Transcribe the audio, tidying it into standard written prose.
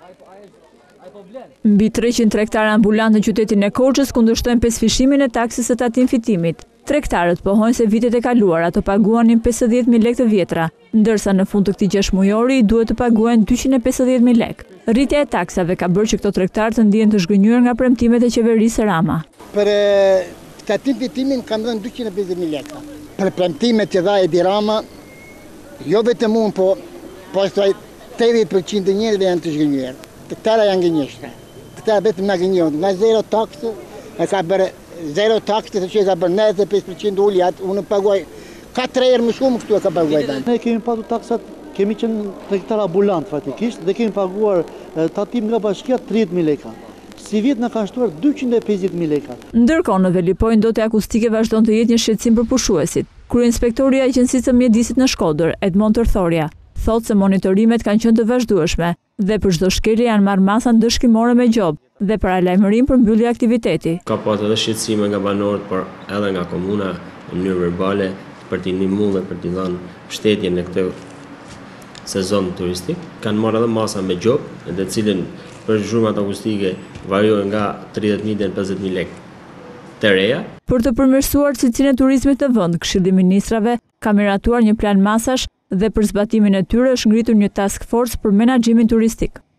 Mbi 300 tregtarë ambulantë në qytetin e Korçës kundërshtojnë pesëfishimin e taksës së tatim fitimit. Tregtarët pohojnë se vitet e kaluara të paguanin 50.000 lekë të vjetra, ndërsa në fund të këtij 6 mujori duhet të paguajnë 250.000 lekë. Rritja e taksave ka bërë që këto tregtarë të ndihen të zhgënjur nga premtimet e qeverisë Rama. Për tatim fitimin kam dhënë 250.000 lekë. Për premtimet që dha Edi Rama, jo vetëm unë, po pastaj 80% e njerëzve janë të zhgënjur. Këtara janë gënjeshtra. Këtara vetëm nga gënjohet. Nga zero taksë, e ka bërë zero taksë, që e ka bërë 95% ulje, unë paguaj 4 herë më shumë këtu e ka paguaj. Ne kemi patur taksat, kemi qenë tregtar ambulant fatikisht dhe kemi paguar tatim nga bashkia 30.000 lekë. Si vit na kanë shtuar 250.000 lekë. Ndërkohë në Velipoj ndote akustike vazhdon të jetë një shqetësim për pushuesit. Kryeinspektori i Agjencisë së Mjedisit në Shkodër, Edmond Tërthorja, thotë se monitorimet kanë qenë të vazhdueshme dhe për çdo shkelje janë marrë masa ndëshkimore me gjobë dhe paralajmërim për mbyllje aktiviteti. Ka pasur edhe shqetësime nga banorët, por edhe nga komuna në mënyrë verbale për t'i ndihmuar dhe për t'i dhënë mbështetje në këtë sezon turistik. Kanë marrë edhe masa me gjobë, të cilën për zhurmat akustike variojnë nga 30.000 deri në 50.000 lekë të reja. Për të përmirësuar cilësinë e turizmit në vend, Këshilli i Ministrave ka miratuar një plan masash dhe për zbatimin e tyre është ngritur një task force për menaxhimin turistik.